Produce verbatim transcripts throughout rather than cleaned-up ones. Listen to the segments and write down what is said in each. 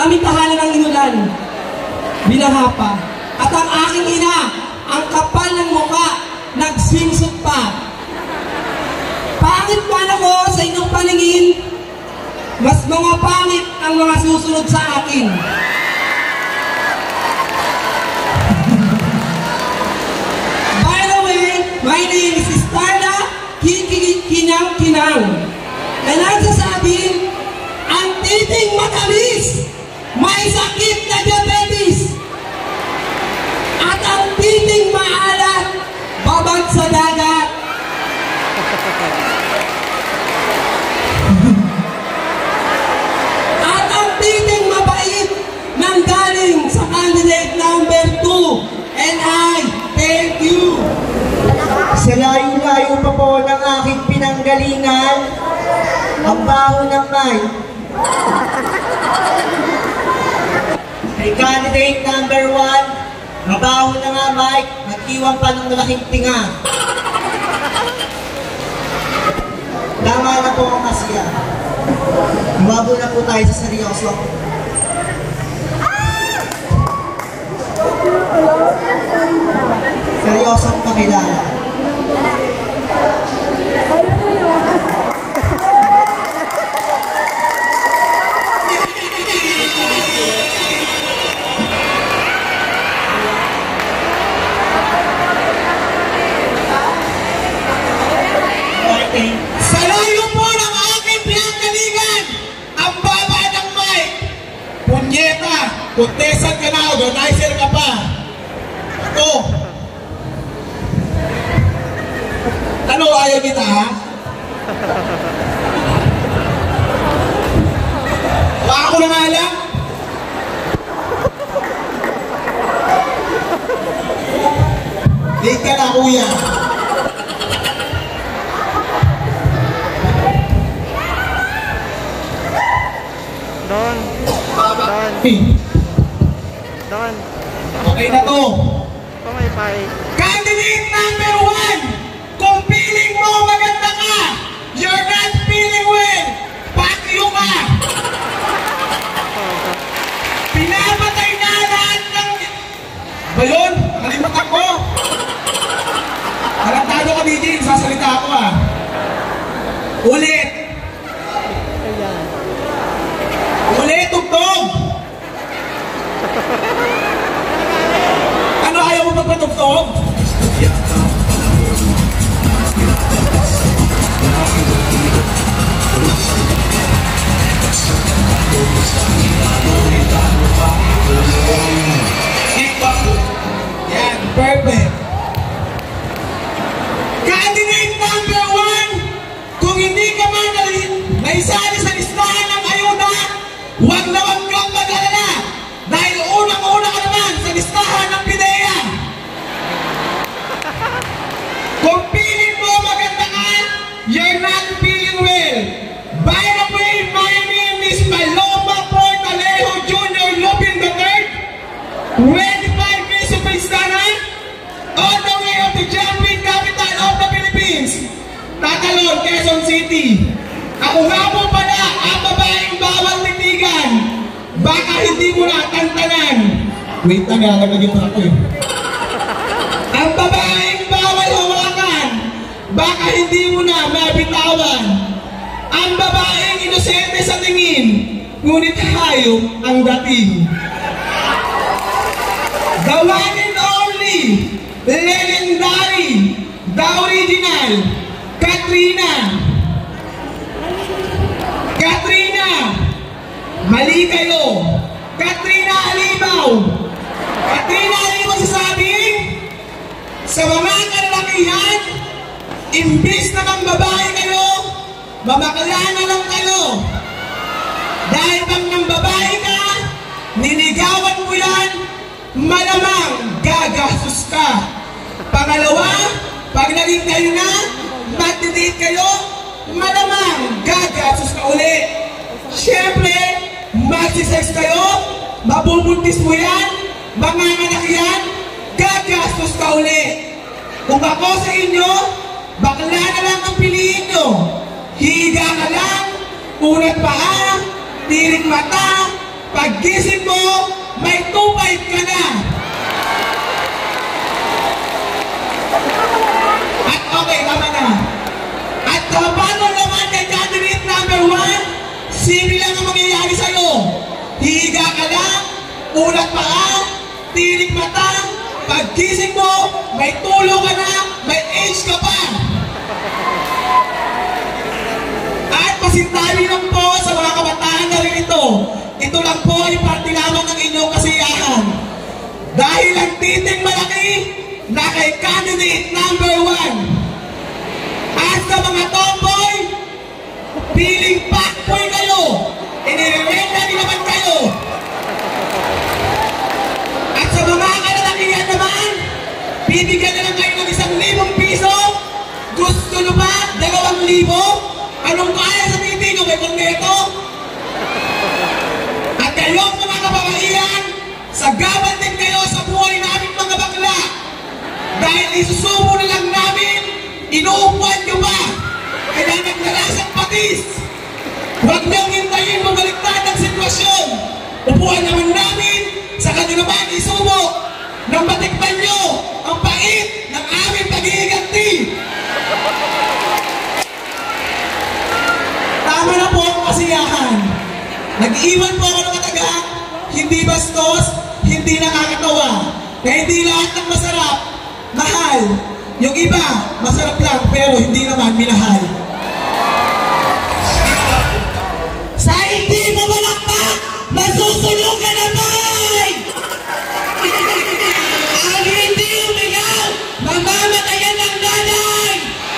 kami tahanan ng inulan. Binaha pa. At ang aking ina, ang kapal ng mukha, nag-swimsuit pa. Pangit man ako sa inyong paningin, mas mga pangit ang mga susunod sa akin. By the way, my name is Starla Kinang-Kinang. Na nagsasabing, ang titing matamis, may sakit na diabetes. At ang titing maalat, babad sa dagat. At ang titing mabait, nanggaling sa candidate number two. And I thank you. Sa layo-layo pa po ng aking pinanggalingan, ang baho ng mic. Kay candidate number one, mabaho na nga mic, nag-iwan pa ng malaking tinga. Tama na po ang masya. Umabo na po tayo sa seryoso. Seryosong pakilala. Sa layo po ng aking pinanggalingan, ang baba ng mic. Punyeta, kuntesan ka na, organizer ka pa. Ito. Ano, ayaw kita ha? Wala ko na nga lang. Late ka na, kuya. Don. Don. Don. Okay na to. Pamay-pay. Candidate number one, kung feeling mo maganda ka, you're not feeling well, patyo ka. Pinapatay na lahat ng... Ba yun? Kalimutan ko. Tarantado ka, D J, sasalita ako ah. Ulit. Ulit, tugtog. Ano, ayaw mo magpatugtog? Yan, perfect. Candidate number one, kung hindi ka man naisali sa listahan ng ayuda, huwag na huwag kang mag-alala dahil unang-una ka naman sa listahan ng PIDEA. Kung feeling mo maganda ka, you're not feeling well. By the way, my name is Paloma Portalejo Junior Lupin the third, twenty-five years of listahan, all the way of the jumping capital of the Philippines, Tacalon, Quezon City. Ako nga po pala ang babaeng bawal titigan. Baka hindi mo na tantanan. Wait na nga, nagagito ako eh. Ang babaeng bawal hawakan. Baka hindi mo na mabitawan. Ang babaeng inosente sa tingin, ngunit hayop ang dating. The one and only, legendary, the original, Katrina. Katrina, mali kayo. Katrina Alibaw. Katrina Alibaw sasabing, sa mga kalalakihan, imbis na kang babae kayo, mamakala na lang kayo. Dahil pag nang babae ka, ninigawan mo yan, malamang gagastos ka. Pangalawa, pag naging kayo na, mag-date kayo, malamang gagastos ka ulit. Siyempre, magsisex kayo, mabubuntis mo yan, manganganak yan, gagastos ka ulit. Kung ako sa inyo, bakla na lang ang piliin nyo. Higa ka lang, unat paa, tirik mata, paggising mo, may two five ka na. At okay, tama na. At uh, paano naman kay candidate number one, sino lang ang mangyayari sa'yo? Higa ka lang, ulat paa, tinig mata, paggising mo, may tulo ka na, may age ka pa. At pasintabi lang po sa mga kabataan na rin ito, ito lang po ay parte lamang ng inyong kasiyahan. Dahil ang titing malaki na kay candidate number one. At sa mga tomboy, piling pakboy kayo, inirerenda din naman kayo. At sa mga kalalakihan naman, bibigyan na lang kayo ng isang libong piso. Gusto nyo ba? Dalawang libo? Anong kaya sa titing o may kongreto? At kayong mga kababaihan, sagaban din kayo sa buhay namin mga bakla. Dahil isusubo na lang namin, inuupuan nyo ba? Kaya naglalasang patis. Huwag niyong hintayin mabaliktad ang sitwasyon. Upuan naman namin sa kanyo naman isubo nang matikman nyo ang pait ng aming pag-iiganti. Tama na po ang kasiyahan. Nag-iwan po ako ng kataga, hindi bastos, hindi nakakatawa. Kaya hindi lahat ng masarap, mahal. Yung iba, masarap lang pero hindi naman minahal. Sa hindi mo malakpak, masusulong ka naman! Ang hindi umigaw, mamamatayan ng nanay!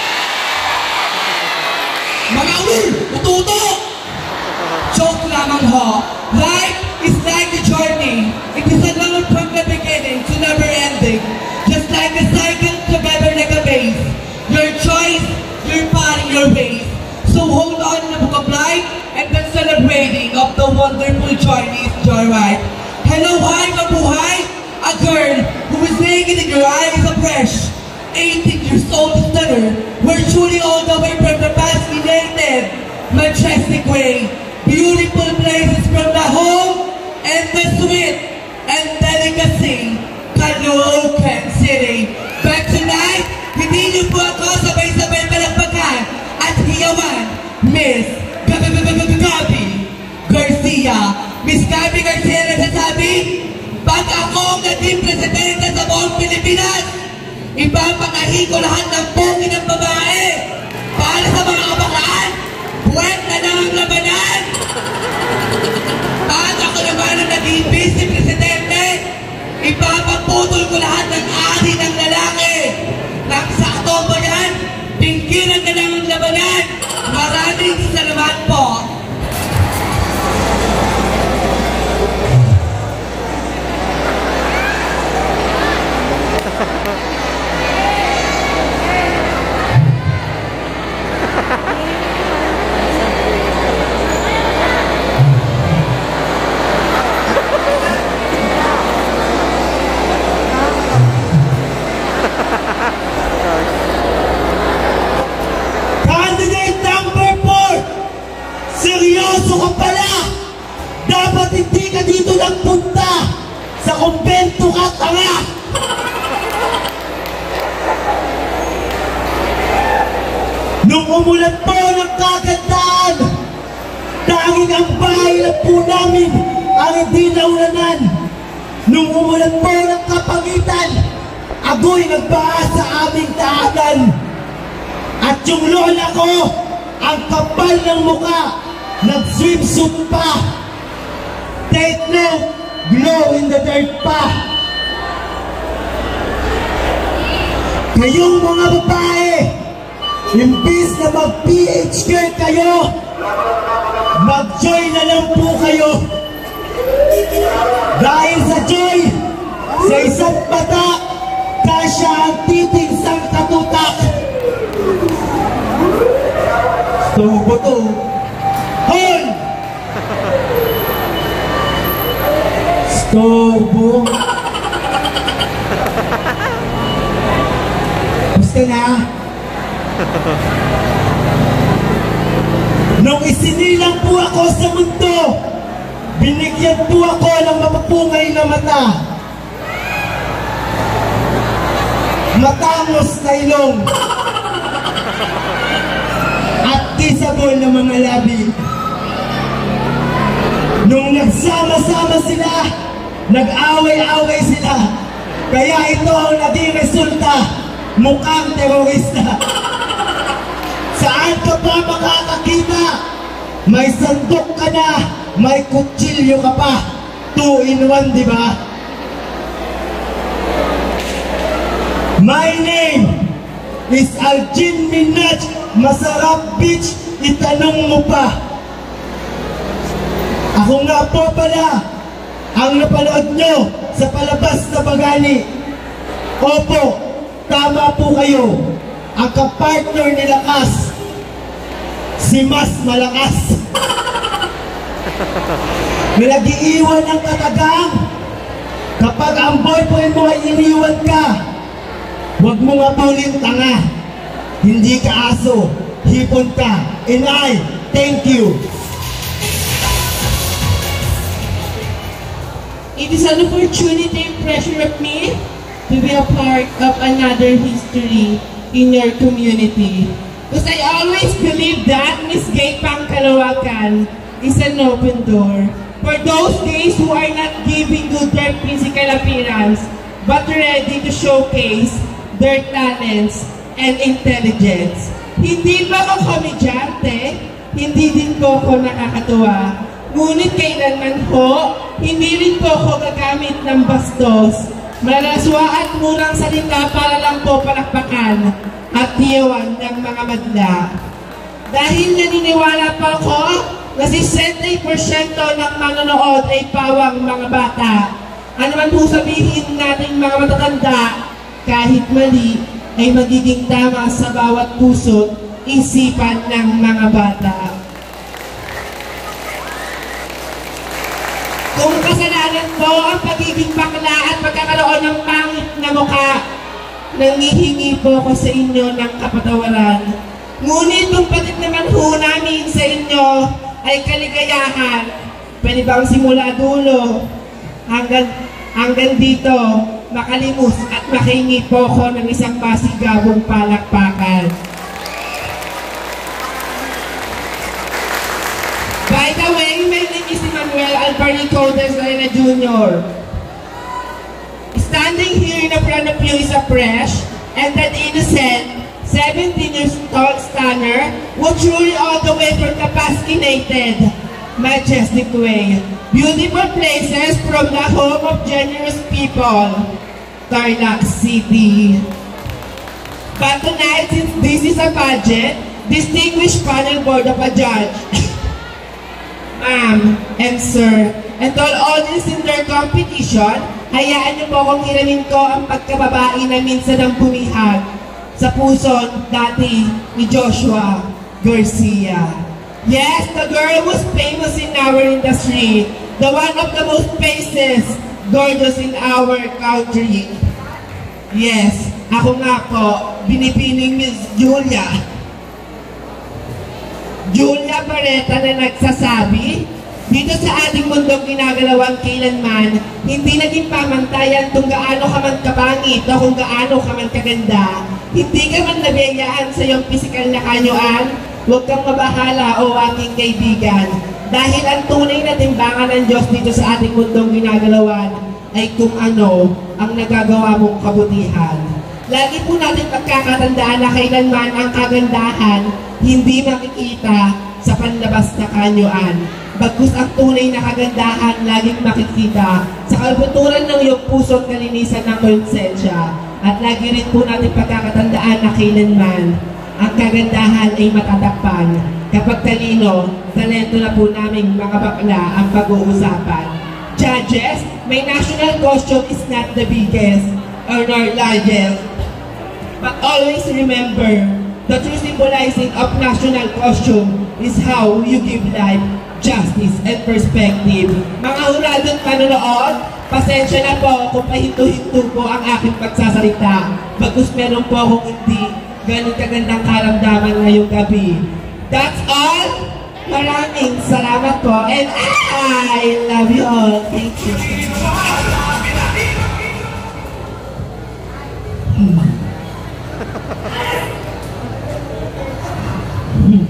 Mga ul, ututo! Joke lamang ho. Life is like a journey. It is a long from the beginning to never ending. Just like a cycle together like a maze. Your choice, your body, your race. So hold on in the book of life and then celebrating of the wonderful journeys, joyride. Hello, hi, kabuhay. A girl who is naked in your eyes a fresh. eighteen years old stunner. We're shooting all the way from the past native, majestic way. Beautiful places from the home and the sweet and delicacy. Caloocan City. But tonight, hindi niyo po ako sabay-sabay palagpagan at hiyawan, Miss Gabi Garcia. Miss Gabi Garcia nagsasabi, pag ako ang naging presidente sa buong Pilipinas, ipapakahin ko lahat ng pogi ng babae. Para sa mga kabakaan, buwet na lang ang labanan. Pag ako naman ang naging vice presidente, ipapaputol ko lahat ng ari ng lalaki. Nang sakto ba yan, pinggiran na lang ang labanan. Maraming salamat po. Candidate number four, seryoso ka pala. Dapat hindi ka dito nagpunta. Sa kumbento ka tanga. Nung umulan po ng kagandaan, tanging ang bahay na po namin ang hindi naulanan. Nung umulan po ng kapangitan, agoy nagbaha sa aming daanan. At yung lola ko, ang kapal ng muka, nag-swimsuit pa. Take note, glow in the dark pa. Kayong mga babae, imbis na mag-P H girl kayo, mag-joy na lang po kayo. Dahil sa joy, sa isang mata, kasya ang titing sang katutak. Stobo to. Hon! Stobo. Gusto na? Nung isinilang po ako sa mundo, Binigyan po ako ng mapupungay na mata. Matangos na ilong. At kisabol na mga labi. Nung nagsama-sama sila, nag-away-away sila. Kaya ito ang naging resulta, mukhang terorista. Saan ka pa makakakita? May sandok ka na, may kutsilyo ka pa. Two in one, di ba? My name is Aljin Minaj. Masarap bitch, itanong mo pa. Ako nga po pala ang napanood nyo sa palabas na Bagani. Opo, tama po kayo. Ang kapartner ni Lakas, si Mas Malakas. May nag-iiwan ng katagang. Kapag ang boyfriend mo ay iniwan ka, huwag mo nga pulin tanga. Hindi ka aso, hipon ka. And I, thank you. It is an opportunity and pleasure of me to be a part of another history in your community. Because I always believe that Miss Gay Pangkalawakan is an open door for those gays who are not giving good their physical appearance but ready to showcase their talents and intelligence. Hindi ba ako komedyante? Hindi din po ako nakakatuwa. Ngunit kailanman ho, hindi rin po ako gagamit ng bastos, malaswa at murang salita para lang po palakpakan at tiyawan ng mga madla. Dahil naniniwala po ako na sixty percent ng manonood ay pawang mga bata. Ano man po sabihin natin mga matatanda, kahit mali ay magiging tama sa bawat puso, isipan ng mga bata. Kung kasalanan po ang pagiging bakla at pagkakaroon ng pangit na mukha, nangihingi po ko sa inyo ng kapatawaran. Ngunit kung patid naman ho namin sa inyo ay kaligayahan, pwede bang simula dulo hanggang, hanggang dito makalimos at makingi po ko ng isang masigabong palakpakan. By the way, my name is Emmanuel Alvarico Desarena Junior Standing here in front of you is a fresh and an innocent seventeen years tall stunner who truly all the way from the fascinated, majestic way. Beautiful places from the home of generous people, Tarlac City. But tonight, since this is a budget, distinguished panel board of a judge, ma'am and sir, and all audience in their competition, hayaan niyo po akong hiramin ko ang pagkababae na minsan ang bumihag sa puso dati ni Joshua Garcia. Yes, the girl was famous in our industry, the one of the most faces, gorgeous in our country. Yes, ako nga po, binipining Miss Julia. Julia Barreta na nagsasabi, dito sa ating mundong ginagalawan kailanman, hindi naging pamantayan kung gaano ka man kapangit o kung gaano ka man kaganda. Hindi ka man nabiyayaan sa iyong pisikal na kanyuan, huwag kang mabahala o aking kaibigan. Dahil ang tunay na timbangan ng Diyos dito sa ating mundong ginagalawan ay kung ano ang nagagawa mong kabutihan. Lagi po natin pagkakatandaan na kailanman ang kagandahan hindi makikita sa panlabas na kanyuan. Bagkus ang tunay na kagandahan laging makikita sa kalbuturan ng iyong puso at kalinisan ng konsensya. At lagi rin po natin pagkakatandaan na kailanman ang kagandahan ay matatakpan. Kapag talino, talento na po namin mga bakla ang pag-uusapan. Judges, my national costume is not the biggest or nor largest. But always remember, the true symbolizing of national costume is how you give life, justice, and perspective. Mga huradong panonood, pasensya na po kung pahinto-hinto po ang aking pagsasalita. Bagus meron po akong hindi ganun kagandang karamdaman ngayong gabi. That's all. Maraming salamat po and I love you all. Thank you. Hmm. Hmm.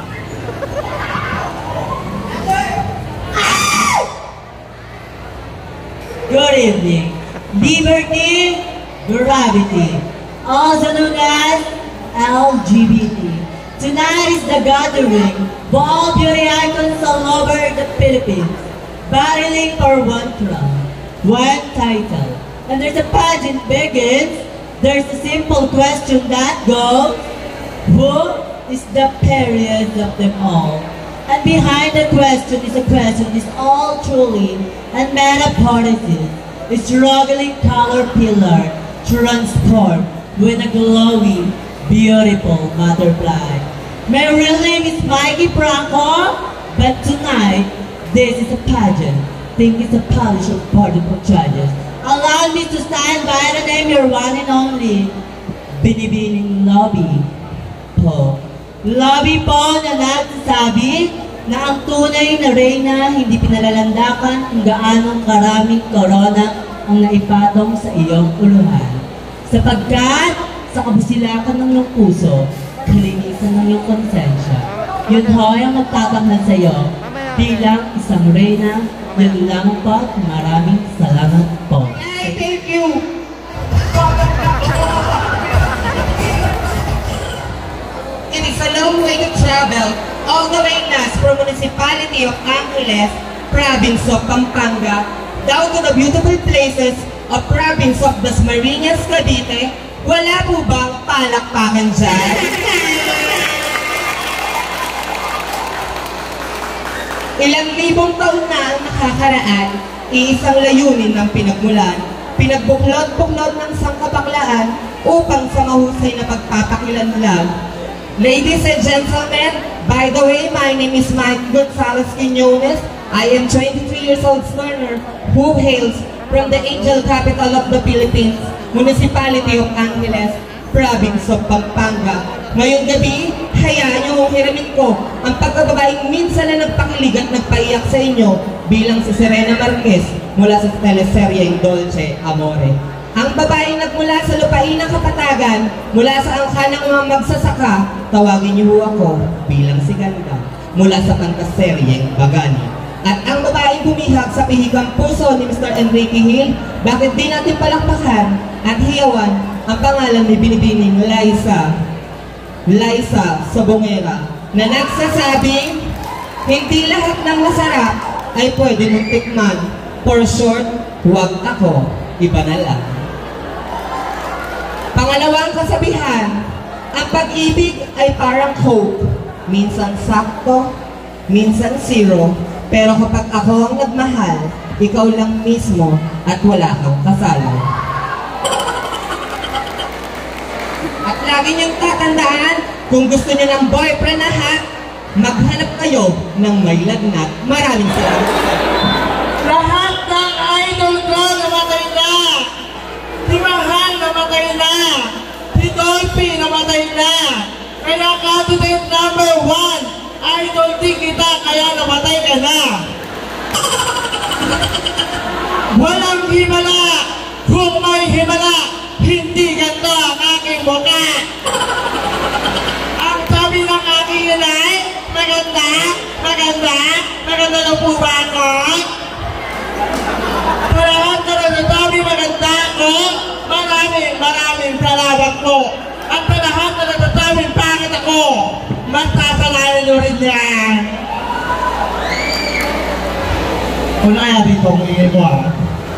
Good evening. Liberty, gravity, also known as L G B T. Tonight is the gathering of all beauty icons all over the Philippines, battling for one crown, one title. And there's a pageant begins, there's a simple question that goes, who is the fairest of them all? And behind the question is a question is all truly and metaphorically a struggling color pillar transformed with a glowing, beautiful butterfly. My real name is Mikey Franco, but tonight, this is a pageant. Think it's a polish of party for judges. Allow me to stand by the name your one and only, Binibining Lobby po. Lobby po na nagsasabi na ang tunay na reyna hindi pinalalandakan kung gaanong karaming korona ang naipatong sa iyong uluhan. Sapagkat sa kabusilakan ng iyong puso, kalinisan ng iyong konsensya. Yun ho ang magtatanghal sa iyo bilang isang reyna. Yun lang po. Maraming salamat po. Hey, thank you. It is a long way to travel all the way nas from municipality of Angeles, province of Pampanga, down to the beautiful places of province of Dasmariñas, Cavite. Wala po bang palakpakan dyan? Ilang libong taon na ang nakakaraan, iisang layunin ng pinagmulan, pinagbuklod-buklod ng sangkapaklaan upang sa mahusay na pagpapakilanlan. Ladies and gentlemen, by the way, my name is Mike Gonzalez Quiñones. I am twenty-three years old learner who hails from the Angel Capital of the Philippines, Municipality of Angeles, Province of Pampanga. Ngayong gabi, hayaan niyo kong hiramin ko ang pagkababaeng minsan na nagpakilig at nagpaiyak sa inyo bilang si Serena Marquez mula sa teleseryeng Dolce Amore. Ang babaeng nagmula sa lupain ng Kapatagan, mula sa angka ng mga magsasaka, tawagin niyo ako bilang si Ganda mula sa pantaseryeng Bagani. At ang babaeng bumihag sa pihigang puso ni Mister Enrique Hill, bakit di natin palakpakan at hiyawan ang pangalan ni Binibining Liza, Liza Sobongera, na nagsasabing, hindi lahat ng masarap ay pwede mong tikman. For short, huwag ako, iba na lang. Pangalawang kasabihan, ang pag-ibig ay parang Coke, minsan sakto, minsan zero, pero kapag ako ang nagmahal, ikaw lang mismo at wala kang kasalo. At lagi niyong tatandaan, kung gusto niyo ng boyfriend na hot, maghanap kayo ng may lagnat. Maraming salamat. Lahat ng idol ko namatay na. Si Mahal namatay na. Si Dolphy namatay na. Kaya candidate number one, idol din kita, kaya namatay ka na. Walang himala. Kung may himala, hindi ganito ang aking mukha. Ang sabi ng aking inay, maganda, maganda, maganda na po ba ako? Sa lahat na nagsasabi maganda ako, maraming maraming salamat po. At sa lahat na nagsasabi pangit ako, masasalayan nyo rin yan. Kung kaya dito ang ingay mo ah.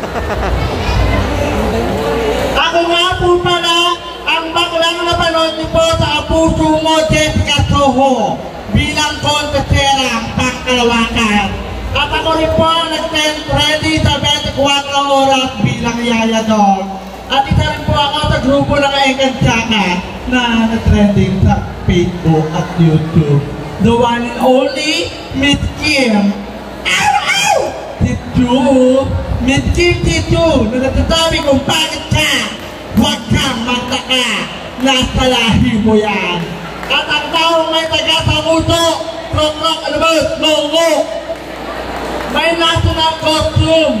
Ako nga po pala ang baklang napanood niyo po sa Puso Mo, Jessica Soho, bilang kontesera pangkalawakan. At ako rin po ang nag-stand ready sa twenty-four oras bilang Yaya Dog. At isa rin po ako sa grupo ng Encantsaka na nag-trending sa Facebook at YouTube. The one and only Miss Kim. Ow! Ow! Titu! Miss Kim Titu! Na nagsasabi kung bakit ka, huwag kang magtaka. Nasa lahi mo yan. At ang taong may taga sa uso, Rock rock, ano ba? No, no! May national costume!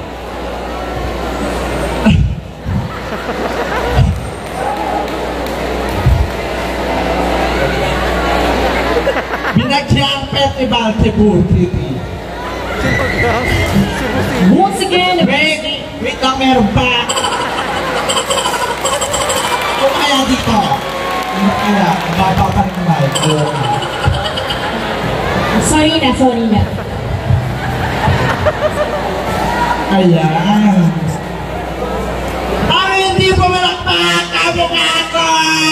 Binagyang Festival Cebu City. Once again, Wait, wait lang, meron pa. Kung kaya dito, kung kaya, baba pa rin mic. sorry na, sorry na. Ayan. Ang hindi pumalakpak, kamukha ko!